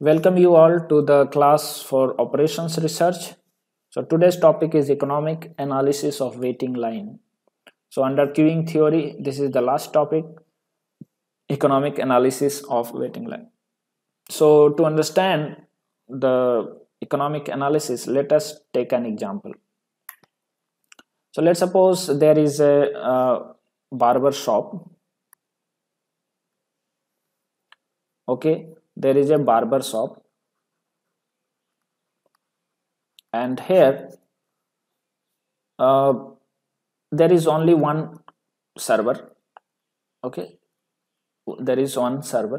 Welcome you all to the class for operations research. So today's topic is economic analysis of waiting line. So under queuing theory, this is the last topic, economic analysis of waiting line. So to understand the economic analysis, let us take an example. So let's suppose there is a barber shop. Okay, there is a barber shop, and here there is only one server. Okay, there is one server.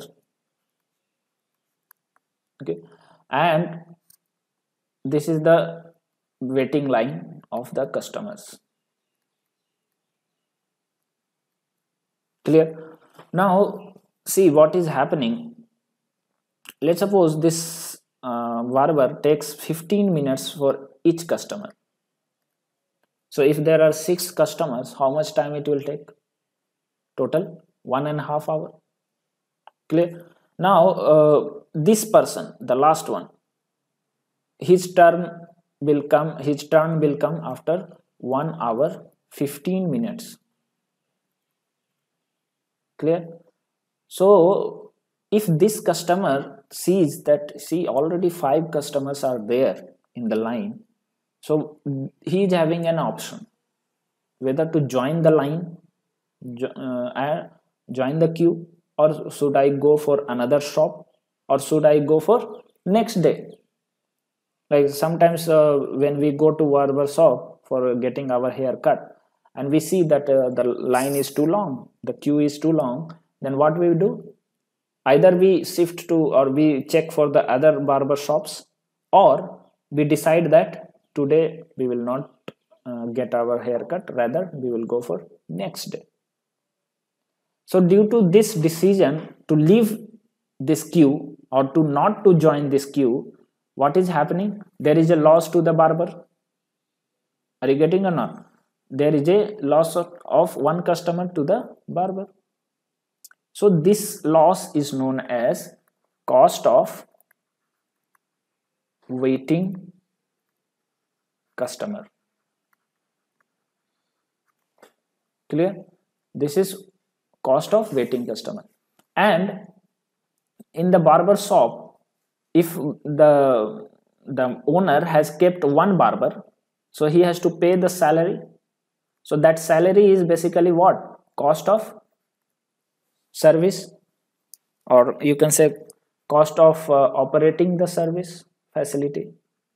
Okay, and this is the waiting line of the customers. Clear? Now see what is happening. Let's suppose this barber takes 15 minutes for each customer. So if there are 6 customers, how much time it will take? Total 1.5 hours. Clear? Now this person, the last one, his turn will come after 1 hour 15 minutes. Clear? So if this customer sees that already 5 customers are there in the line, so he is having an option whether to join the line, join the queue, or should I go for another shop, or should I go for next day. Like sometimes when we go to barber shop for getting our hair cut and we see that the line is too long, the queue is too long, then what we do? Either we shift to or we check for the other barber shops, or we decide that today we will not get our haircut, rather we will go for next day. So due to this decision to leave this queue or to not to join this queue, what is happening? There is a loss to the barber. Are you getting or not? There is a loss of one customer to the barber. So this loss is known as cost of waiting customer. Clear? This is cost of waiting customer. And in the barber shop, if the owner has kept one barber, so he has to pay the salary. So that salary is basically what? Cost of service, or you can say cost of operating the service facility.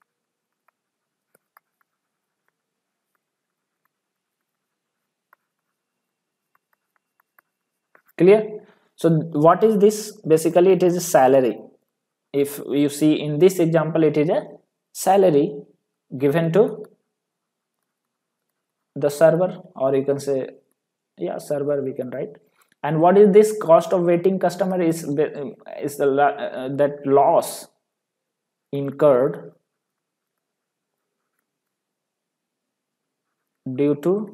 Clear? So what is this? Basically it is a salary. If you see in this example, it is a salary given to the server, or you can say server we can write. And what is this cost of waiting customer? Is the that loss incurred due to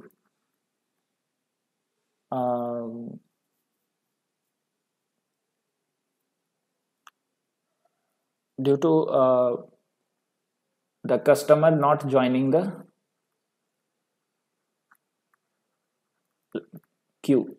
the customer not joining the queue,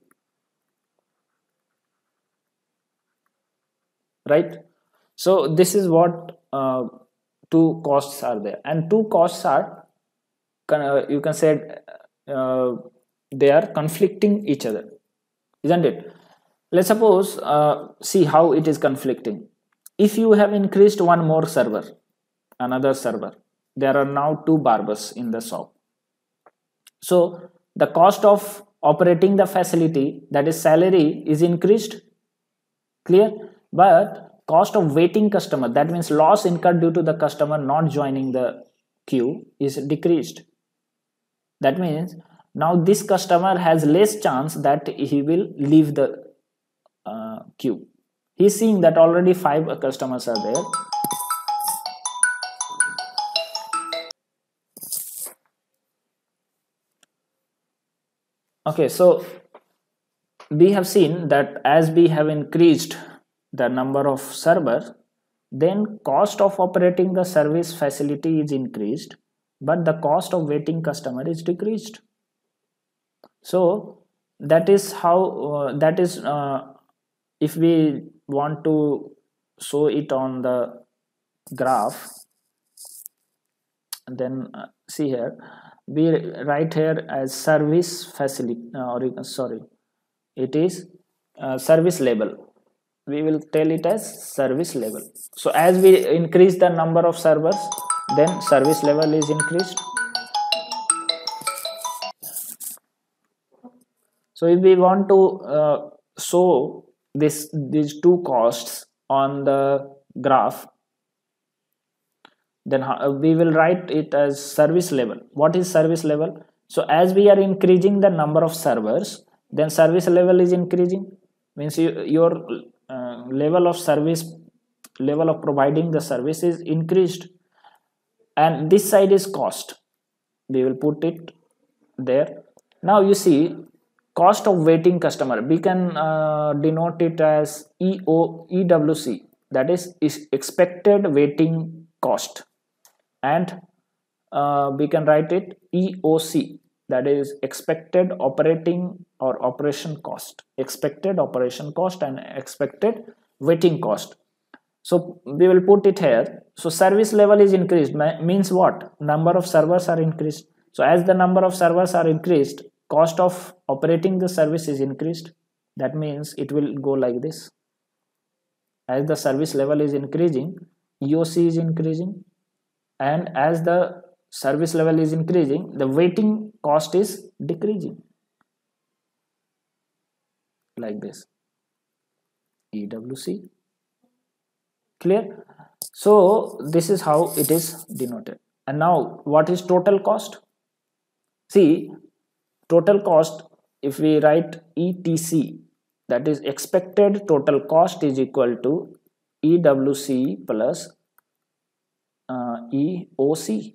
right? So this is what two costs are there, and two costs are you can say they are conflicting each other, isn't it? Let's suppose see how it is conflicting. If you have increased one more server, another server, there are now 2 barbers in the shop. So the cost of operating the facility, that is salary, is increased. Clear? But cost of waiting customer, that means loss incurred due to the customer not joining the queue, is decreased. That means now this customer has less chance that he will leave the queue. He's seeing that already 5 customers are there. Okay, so we have seen that as we have increased the number of servers, then cost of operating the service facility is increased, but the cost of waiting customer is decreased. So that is how if we want to show it on the graph, then see here, we write here as service facility, sorry, it is service level. We will tell it as service level. So as we increase the number of servers, then service level is increased. So if we want to show these two costs on the graph, then we will write it as service level. What is service level? So as we are increasing the number of servers, then service level is increasing, means your level of service, level of providing the service is increased, and this side is cost. We will put it there. Now you see, cost of waiting customer, we can denote it as EWC, that is expected waiting cost, and we can write it EOC, that is expected operating or operation cost, expected operation cost and expected waiting cost. So we will put it here. So service level is increased, means what? Number of servers are increased. So as the number of servers are increased, cost of operating the service is increased. That means it will go like this. As the service level is increasing, EOC is increasing, and as the service level is increasing, the waiting cost is decreasing, like this, EWC. Clear? So this is how it is denoted. And now what is total cost? See, total cost, if we write ETC, that is expected total cost, is equal to EWC plus EOC.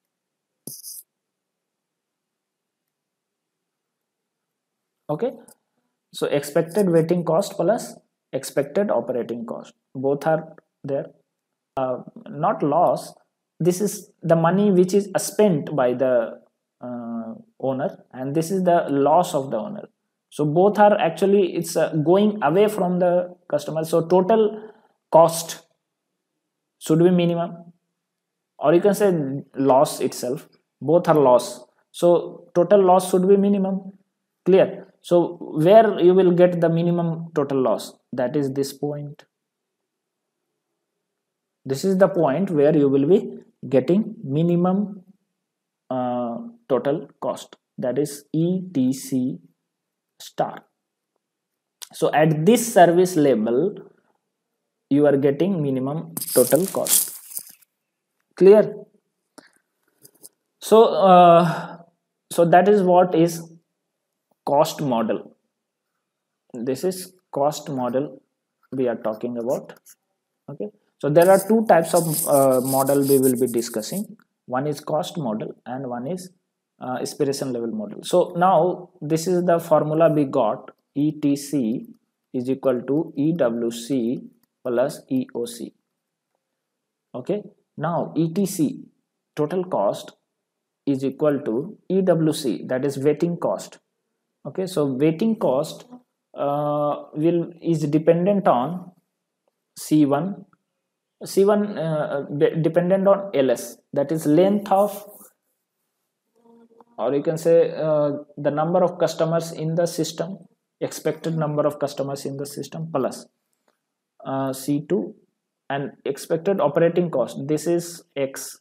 Okay, so expected waiting cost plus expected operating cost, both are there. Not loss, this is the money which is spent by the owner, and this is the loss of the owner. So both are actually, it's going away from the customer. So total cost should be minimum, or you can say loss itself, both are loss. So total loss should be minimum. Clear? So where you will get the minimum total loss, that is this point. This is the point where you will be getting minimum total cost, that is ETC star. So at this service level, you are getting minimum total cost. Clear? So so that is what is cost model. This is cost model we are talking about. Okay, so there are two types of model we will be discussing. One is cost model and one is aspiration level model. So now this is the formula we got. ETC is equal to EWC plus EOC. Okay, now ETC, total cost, is equal to EWC, that is waiting cost. Okay, so waiting cost is dependent on C1 dependent on LS, that is length of, or you can say the number of customers in the system, expected number of customers in the system, plus C2, and expected operating cost, this is X,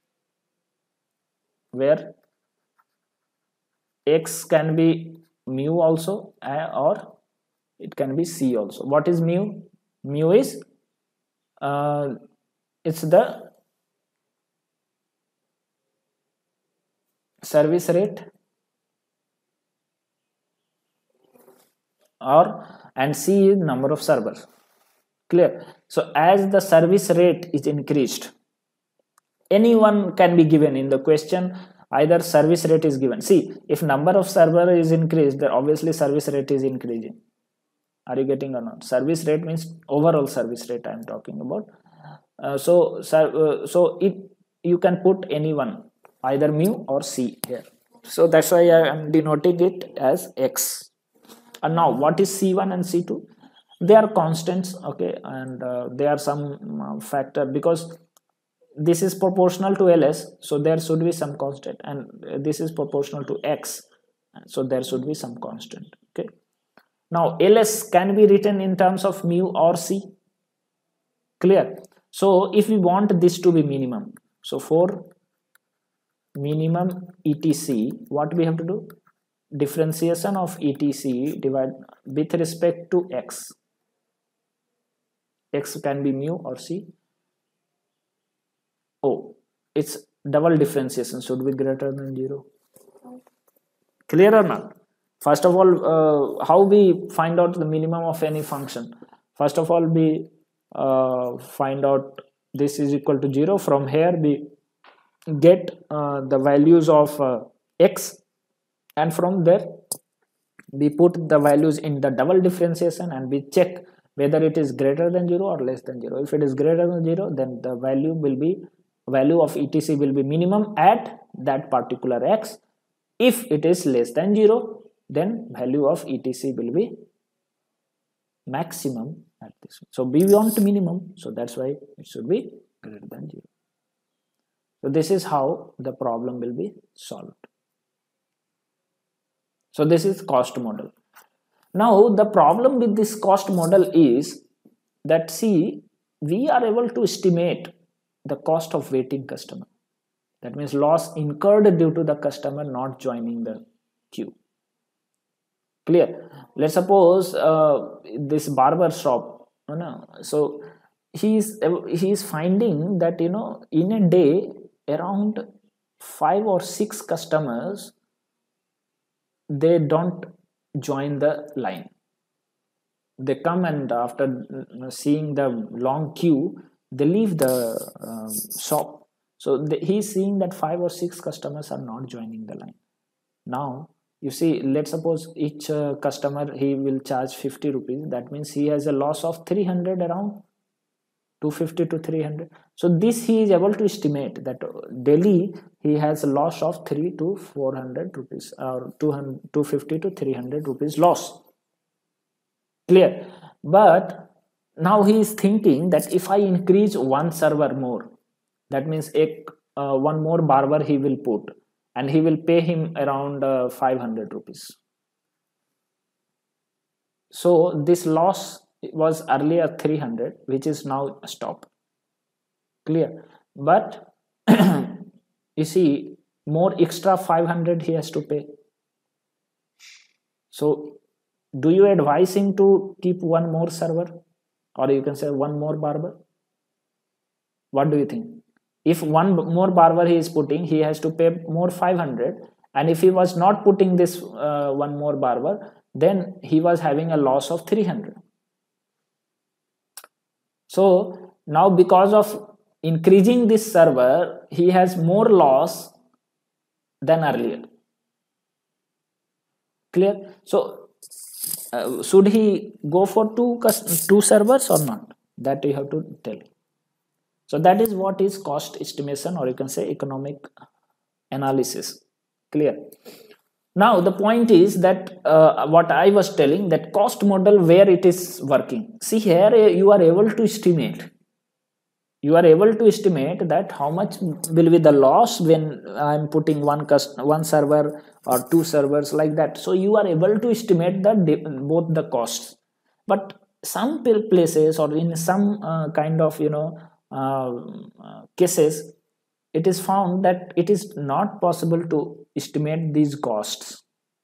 where X can be mu also, or it can be C also. What is mu? Mu is it's the service rate, and C is number of servers. Clear? So as the service rate is increased, anyone can be given in the question, either service rate is given. See, if number of server is increased, then obviously service rate is increasing. Are you getting or not? Service rate means overall service rate I am talking about. So it, you can put any one, either mu or c here. So that's why I am denoting it as x. And now what is c1 and c2? They are constants, okay, and they are some factor, because this is proportional to ls, so there should be some constant, and this is proportional to x, so there should be some constant. Okay, now ls can be written in terms of mu or c. Clear? So if we want this to be minimum, so for minimum etc, what we have to do? Differentiation of etc divide with respect to x. X can be mu or c. Oh, it's double differentiation should be greater than 0. Clear or not? First of all, how we find out the minimum of any function? First of all, we find out this is equal to 0. From here we get the values of x, and from there we put the values in the double differentiation, and we check whether it is greater than 0 or less than 0. If it is greater than 0, then the value of etc will be minimum at that particular x. If it is less than 0, then value of etc will be maximum at this. So we want minimum, so that's why it should be greater than 0. So this is how the problem will be solved. So this is cost model. Now the problem with this cost model is that, see, we are able to estimate the cost of waiting customer. That means loss incurred due to the customer not joining the queue. Clear? Let's suppose this barber shop, so he is finding that, in a day around 5 or 6 customers, they don't join the line. They come, and after seeing the long queue, they leave the shop. So he's seeing that 5 or 6 customers are not joining the line. Now you see, let's suppose each customer he will charge 50 rupees. That means he has a loss of 300, around 250 to 300. So this he is able to estimate that daily he has a loss of 3 to 400 rupees, or 250 to 300 rupees loss. Clear? But now he is thinking that if I increase one server more, that means one more barber he will put, and he will pay him around 500 rupees. So this loss was earlier 300, which is now stopped. Clear? But you see, more extra 500 he has to pay. So do you advise him to keep one more server, or you can say one more barber? What do you think? If one more barber he is putting, he has to pay more 500, and if he was not putting this one more barber, then he was having a loss of 300. So now because of increasing this server, he has more loss than earlier. Clear? So should he go for two servers or not? That you have to tell. So that is what is cost estimation, or you can say economic analysis. Clear? Now the point is that what I was telling, that cost model, where it is working. See here, you are able to estimate. You are able to estimate that how much will be the loss when I am putting one server or two servers, like that. So you are able to estimate both the costs. But some places, or in some kind of cases, it is found that it is not possible to estimate these costs.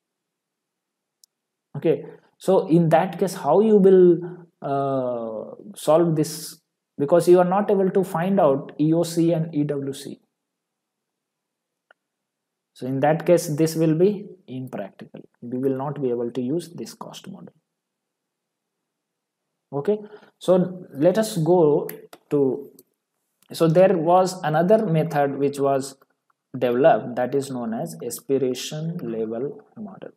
Okay, so in that case, how you will solve this? Because you are not able to find out EOC and EWC. So in that case, this will be impractical. We will not be able to use this cost model. Okay, so let us go to, so there was another method which was developed, that is known as aspiration level model.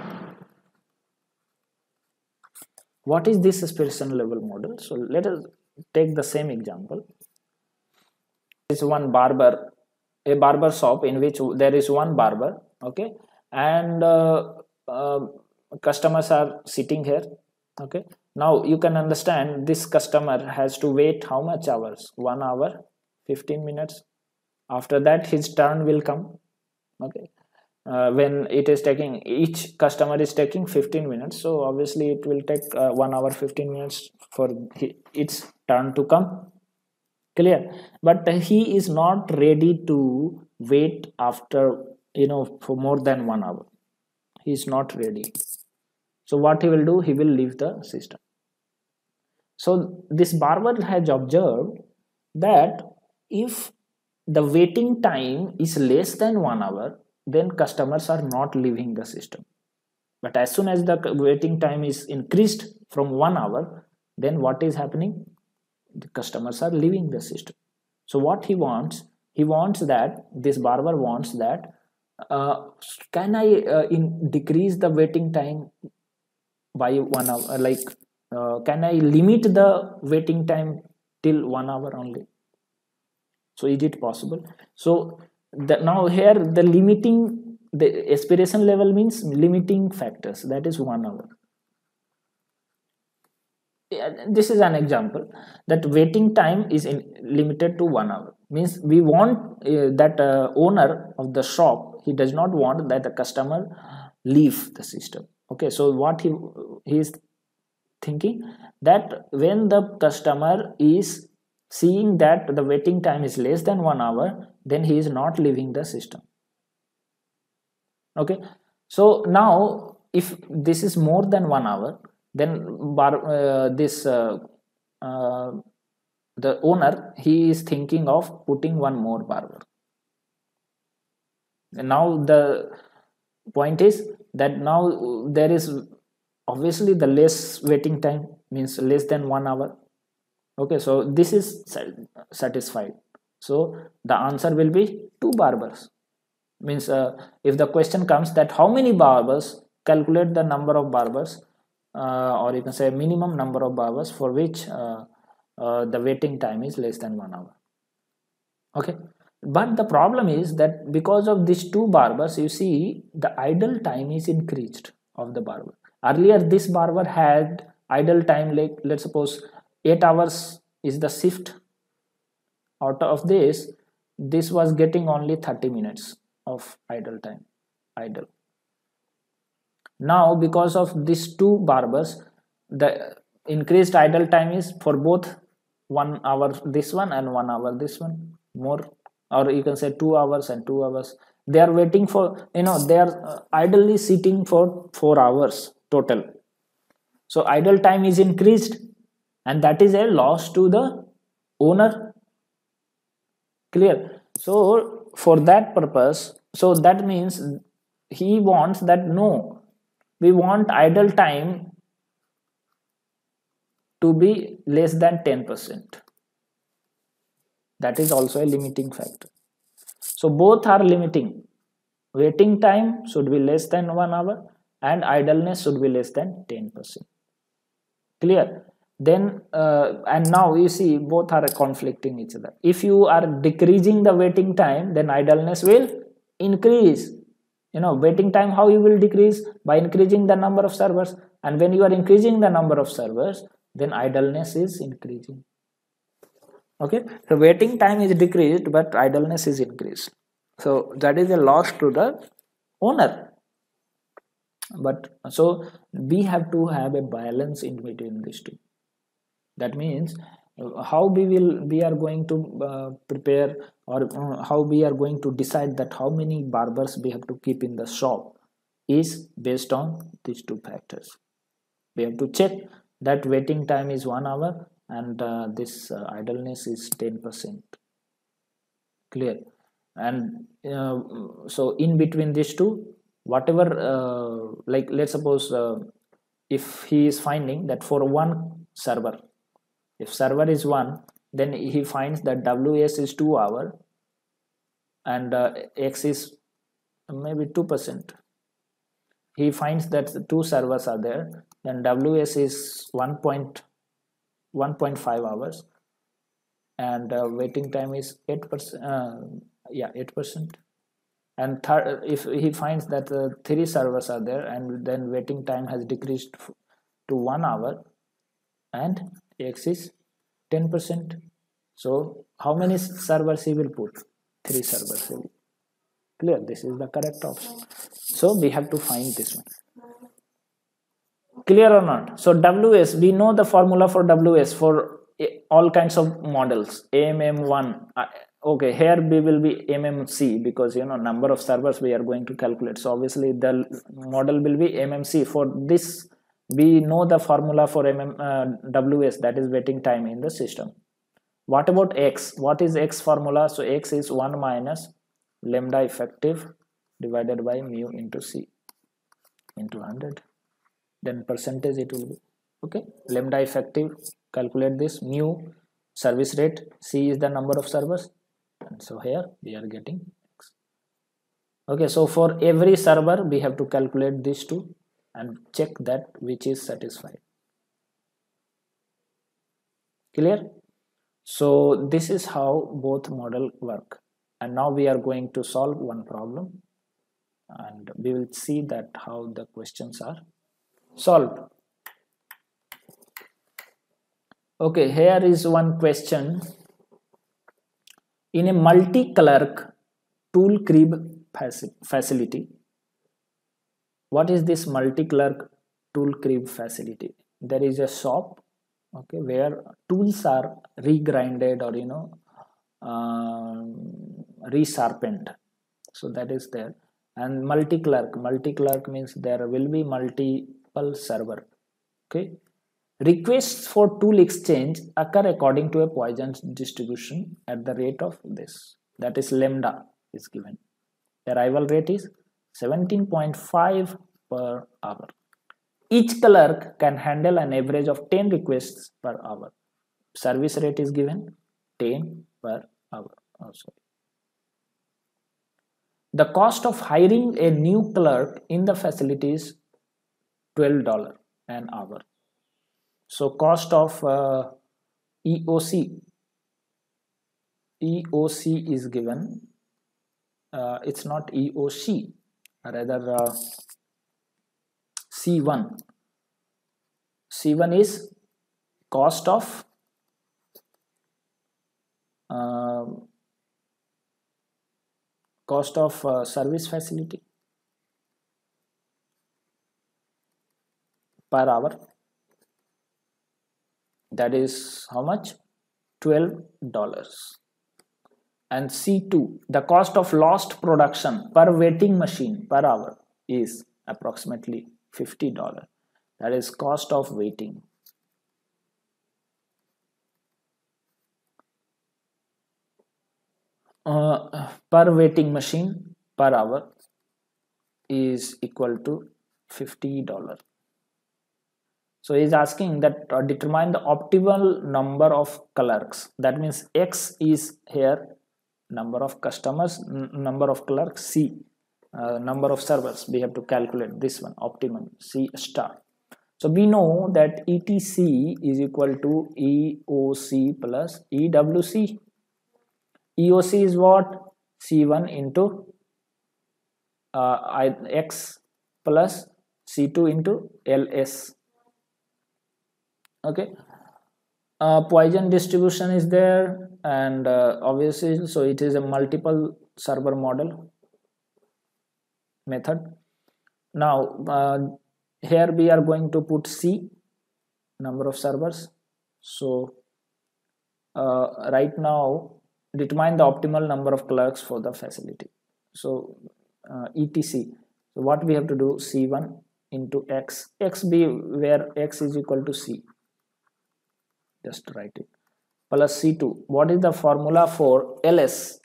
What is this aspiration level model? So let us take the same example. Is one barber, a barber shop in which there is one barber, okay, and uh, customers are sitting here, okay. Now you can understand this customer has to wait how much hours? 1 hour 15 minutes. After that his turn will come, okay. When it is taking, each customer is taking 15 minutes, so obviously it will take 1 hour 15 minutes for its turn to come. Clear? But he is not ready to wait after, for more than 1 hour. He is not ready. So what he will do, he will leave the system. So this barber has observed that if the waiting time is less than 1 hour, then customers are not leaving the system. But as soon as the waiting time is increased from 1 hour, then what is happening? The customers are leaving the system. So what he wants that this barber wants that, can I decrease the waiting time by 1 hour, like can I limit the waiting time till 1 hour only? So is it possible? So now here the aspiration level means limiting factors, that is 1 hour. This is an example that waiting time is limited to 1 hour, means we want that owner of the shop, he does not want that the customer leave the system, okay. So what he is thinking, that when the customer is seeing that the waiting time is less than 1 hour, then he is not leaving the system, okay. So now if this is more than 1 hour, then the owner, he is thinking of putting one more barber. And now the point is that now there is obviously the less waiting time, means less than 1 hour, okay. So this is satisfied, so the answer will be two barbers. Means if the question comes that how many barbers, calculate the number of barbers, or you can say minimum number of barbers for which the waiting time is less than 1 hour, okay. But the problem is that because of these two barbers, you see the idle time is increased of the barber. Earlier this barber had idle time, like let's suppose 8 hours is the shift. Out of this was getting only 30 minutes of idle time, idle. Now because of these two barbers, the increased idle time is for both 1 hour this one and 1 hour this one more, or you can say 2 hours and 2 hours. They are waiting for, they are idly sitting for 4 hours total. So idle time is increased, and that is a loss to the owner. Clear? So for that purpose, so that means he wants that, no, we want idle time to be less than 10%. That is also a limiting factor. So both are limiting. Waiting time should be less than 1 hour and idleness should be less than 10%. Clear? Then and now you see both are conflicting each other. If you are decreasing the waiting time, then idleness will increase. Waiting time, how you will decrease? By increasing the number of servers, and when you are increasing the number of servers, then idleness is increasing, okay. So waiting time is decreased but idleness is increased, so that is a loss to the owner. But so we have to have a balance in between these two. That means how we are going to prepare, or how we are going to decide that how many barbers we have to keep in the shop is based on these two factors. We have to check that waiting time is 1 hour and this idleness is 10%. Clear? And so in between these two, whatever like let's suppose if he is finding that for one server, if server is 1, then he finds that ws is 2 hour and x is maybe 2%. He finds that the two servers are there, then ws is 1.2 1.5 hours, and waiting time is 8%. Yeah, 8%. And third, if he finds that 3 servers are there, and then waiting time has decreased to 1 hour, and x is 10%. So how many servers he will put? 3 servers. Clear? This is the correct option. So we have to find this one. Clear or not? So WS, we know the formula for WS for all kinds of models. AMM1. Okay, here we will be MMC, because number of servers we are going to calculate. So obviously the model will be MMC. For this, we know the formula for WS, that is waiting time in the system. What about X? What is X formula? So X is 1 minus lambda effective divided by mu into C into 100. Then percentage it will be. Okay, lambda effective, calculate this. Mu, service rate. C is the number of servers. And so here we are getting X. Okay, so for every server we have to calculate these two and check that which is satisfied. Clear? So this is how both model work. And now we are going to solve one problem, and we will see that how the questions are solved. Okay, here is one question. In a multi-clerk tool crib facility, what is this multi-clerk tool crib facility? There is a shop, okay, where tools are regrinded or resharpened. So that is there. And multi-clerk means there will be multiple server. Okay, requests for tool exchange occur according to a Poisson distribution at the rate of this, that is lambda is given. Arrival rate is 17.5 per hour. Each clerk can handle an average of 10 requests per hour. Service rate is given 10 per hour. Oh, sorry. The cost of hiring a new clerk in the facility is $12 an hour. So cost of EOC is given. It's not EOC, rather C1. C1 is cost of service facility per hour. That is how much? $12. And C2, the cost of lost production per waiting machine per hour is approximately $50. That is cost of waiting. Per waiting machine per hour is equal to $50. So he is asking that determine the optimal number of clerks. That means X is here number of customers, number of clerks. C, number of servers. We have to calculate this one, optimum, C star. So we know that ETC is equal to EOC plus EWC. EOC is what? C1 into X plus C2 into LS. Okay, Poisson distribution is there, and obviously, so it is a multiple server model method. Now here we are going to put C, number of servers. So right now determine the optimal number of clerks for the facility. So ETC, so what we have to do, C1 into X, X be where X is equal to C, just write it, plus C2. What is the formula for LS?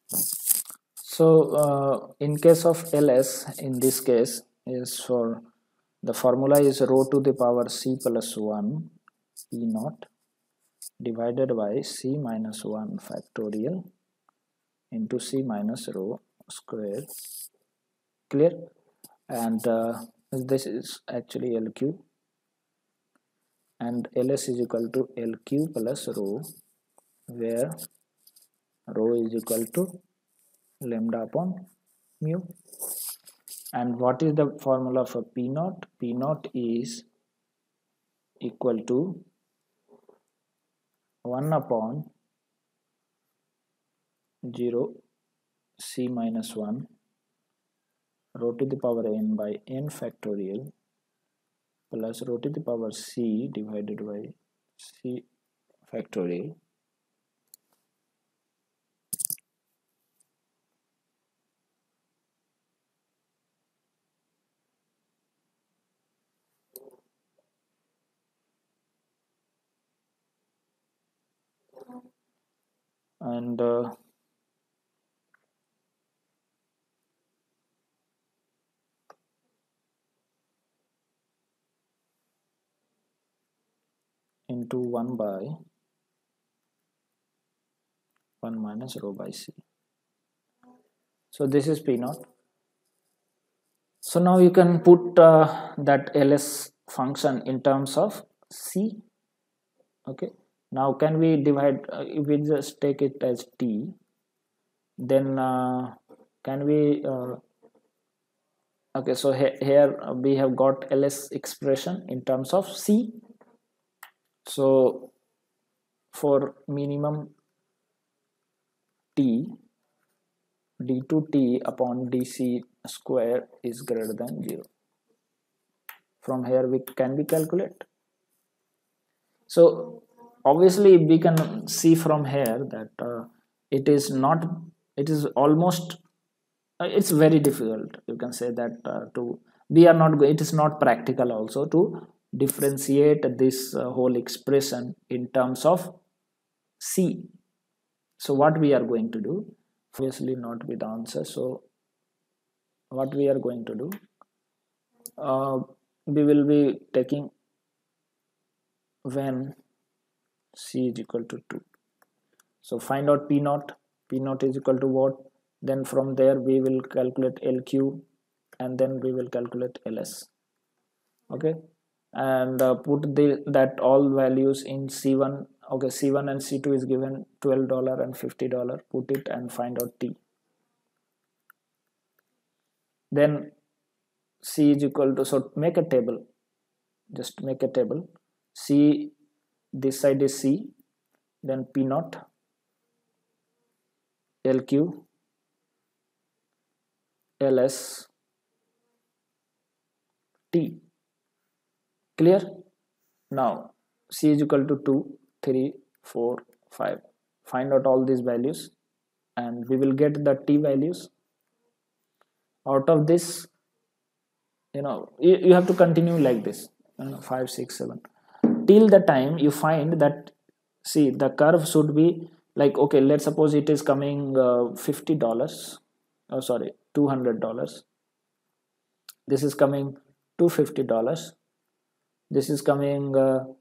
So in case of LS, in this case is for the formula is rho to the power C plus 1 E naught divided by C minus 1 factorial into C minus rho square. Clear? And this is actually LQ. and ls is equal to lq plus rho, where rho is equal to lambda upon mu. And what is the formula for P naught? P naught is equal to 1 upon 0 c minus 1 rho to the power n by n factorial plus rho to the power c divided by c factorial and into 1 by 1 minus rho by c. So this is P naught. So now you can put that ls function in terms of c. Okay, now can we divide, if we just take it as t, then can we okay, so here we have got ls expression in terms of c. So for minimum t, d2t upon dc square is greater than 0. From here we can calculate. So obviously we can see from here that it is not, it is almost, it's very difficult, you can say that we are not, it is not practical also to differentiate this whole expression in terms of c. So what we are going to do, obviously not with the answer, so what we are going to do, we will be taking when c is equal to 2. So find out p naught. P naught is equal to what? Then from there we will calculate lq and then we will calculate ls. Okay, and put that all values in c1. Okay, c1 and c2 is given $12 and $50. Put it and find out t. Then c is equal to, so make a table, just make a table. C, this side is c, then p naught, lq, ls, t. Clear? Now c is equal to 2, 3, 4, 5. Find out all these values and we will get the t values. Out of this, you have to continue like this, 5, 6, 7 till the time you find that, see, the curve should be like, okay, let's suppose it is coming $50, oh sorry, $200. This is coming $250. This is coming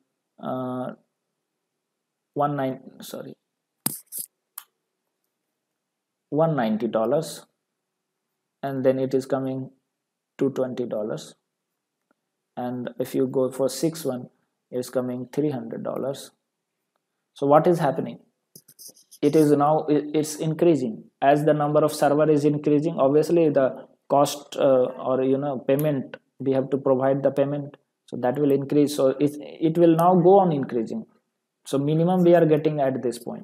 $190, and then it is coming $220, and if you go for 6 it's coming $300. So what is happening? It is now, it's increasing as the number of server is increasing. Obviously the cost or payment, we have to provide the payment, so that will increase. So it will now go on increasing. So minimum we are getting at this point.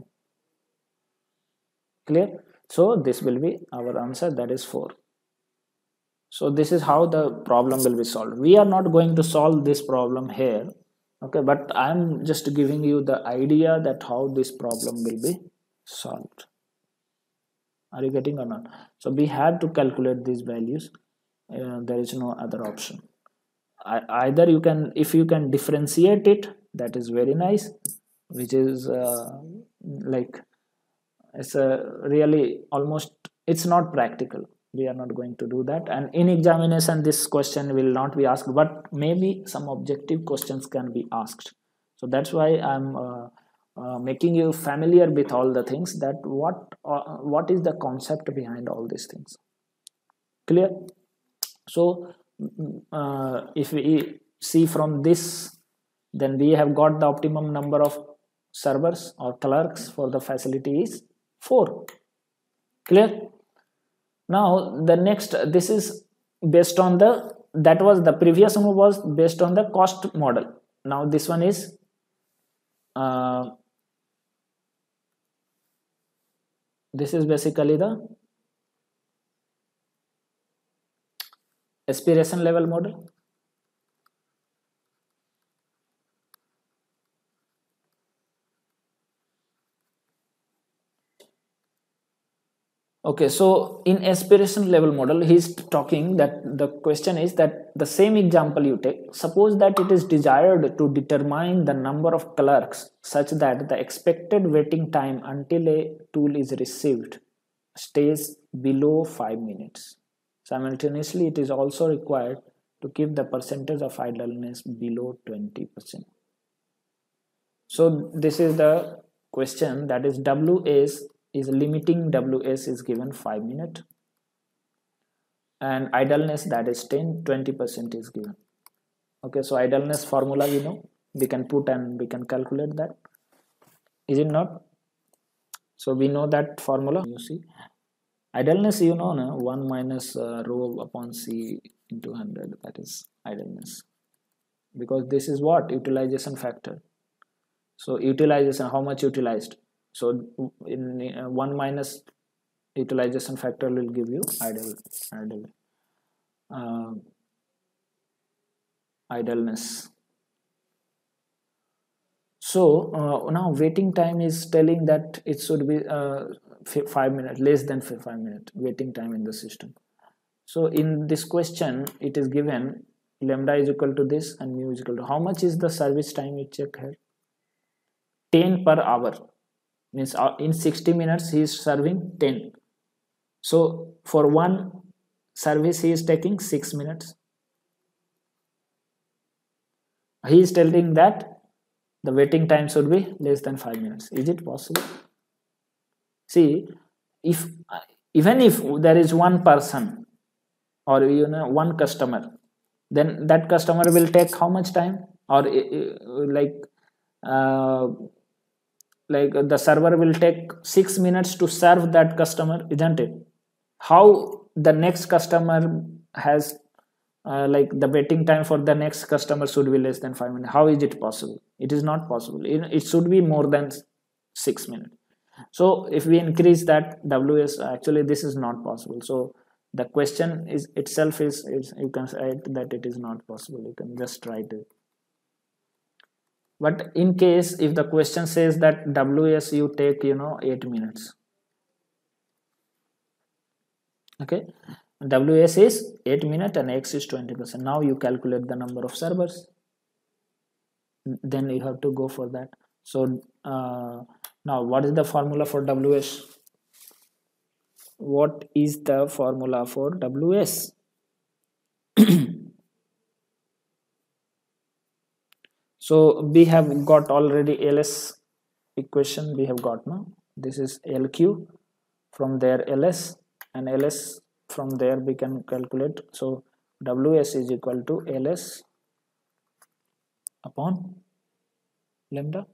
Clear? So this will be our answer, that is 4. So this is how the problem will be solved. We are not going to solve this problem here, okay, but I'm just giving you the idea that how this problem will be solved. Are you getting or not? So we have to calculate these values. There is no other option. Either you can, if you can differentiate it, that is very nice, which is like, it's really almost, it's not practical. We are not going to do that, and in examination this question will not be asked, but maybe some objective questions can be asked. So that's why I'm making you familiar with all the things, that what is the concept behind all these things. Clear? So if we see from this, then we have got the optimum number of servers or clerks for the facility is 4. Clear? Now the next, this is based on the, that was the previous one was based on the cost model. Now this one is this is basically the aspiration level model. Okay, so in aspiration level model, he's talking that the question is that the same example you take, suppose that it is desired to determine the number of clerks such that the expected waiting time until a tool is received stays below 5 minutes. Simultaneously, it is also required to keep the percentage of idleness below 20%. So this is the question, that is WS is limiting, WS is given 5 minutes, and idleness, that is 20% is given. Okay, so idleness formula we know, we can put and we can calculate that, is it not? So we know that formula. You see, idleness, you know, 1 minus rho upon C into 100, that is idleness, because this is what utilization factor. So utilization, how much utilized, so in 1 minus utilization factor will give you idleness. So now waiting time is telling that it should be 5 minutes, less than 5 minutes waiting time in the system. So in this question it is given lambda is equal to this and mu is equal to, how much is the service time, you check here, 10 per hour, means in 60 minutes he is serving 10. So for one service he is taking 6 minutes. He is telling that the waiting time should be less than 5 minutes. Is it possible? See, if even if there is one person or one customer, then that customer will take how much time, or like the server will take 6 minutes to serve that customer, isn't it? How the next customer has like the waiting time for the next customer should be less than 5 minutes? How is it possible? It is not possible. It should be more than 6 minutes. So if we increase that WS, actually this is not possible. So the question is itself is you can say that it is not possible. You can just write it. But in case if the question says that WS you take 8 minutes, okay, WS is 8 minutes and X is 20%. Now you calculate the number of servers, then you have to go for that. So now what is the formula for WS? What is the formula for WS? So we have got already LS equation, we have got now. This is LQ, from there LS, and LS from there we can calculate. So WS is equal to LS upon lambda.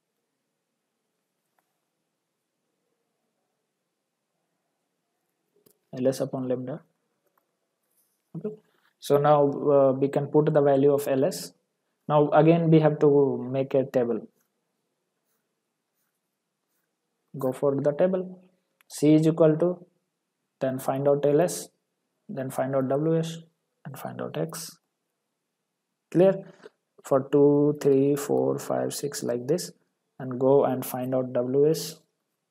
LS upon lambda. Okay. So now we can put the value of LS. Now again we have to make a table. Go for the table. C is equal to, then find out LS, then find out WS, and find out X. Clear? For 2, 3, 4, 5, 6 like this, and go and find out WS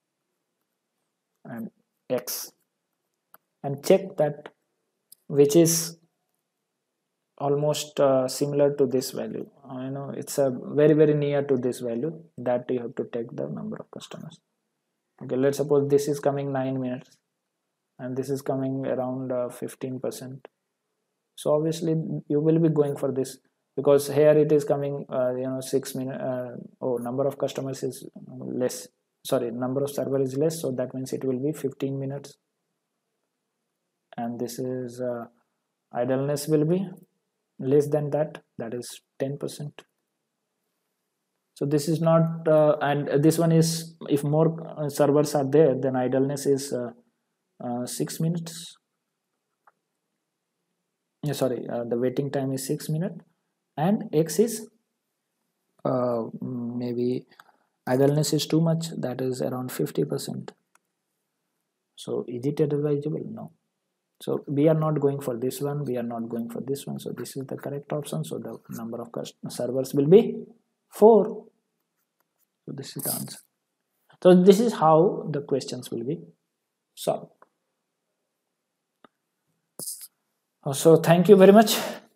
and X, and check that which is almost similar to this value. I know it's a very near to this value, that you have to take the number of customers. Okay, let's suppose this is coming 9 minutes and this is coming around 15%. So obviously you will be going for this, because here it is coming 6 minutes. Number of customers is less, sorry, number of server is less, so that means it will be 15 minutes, and this is idleness will be less than that, that is 10%. So this is not and this one is, if more servers are there, then idleness is 6 minutes. Sorry, the waiting time is 6 minutes, and X is maybe idleness is too much, that is around 50%. So is it advisable? No. So we are not going for this one, we are not going for this one, so this is the correct option. So the number of servers will be 4. So this is the answer. So this is how the questions will be solved. So thank you very much.